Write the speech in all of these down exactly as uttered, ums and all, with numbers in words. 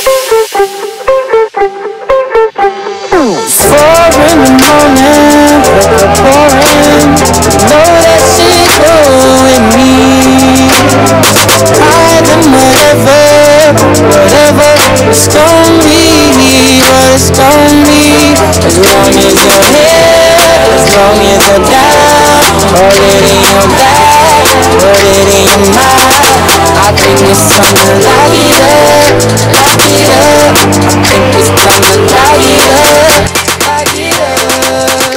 Four in the morning, weather pouring. Know that she go with me. Higher than whatever, whatever it's gon' be, what it's gon' be. As long as you're here, as long as you're down, hold it in your back, put it in your mind. I think it's time to lock it up, lock it up. I think it's time to lock it up, lock it up.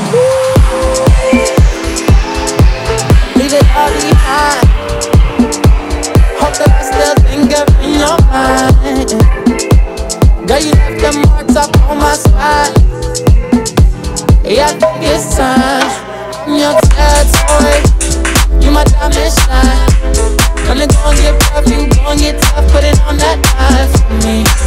Leave it all behind. Hope that I still think of in your mind. Girl, you left the marks up on my spine. Yeah, I think it's time. I'm your territory, you my diamond shine. Gonna go and get rough, you gon' get tough, put it on that line for me.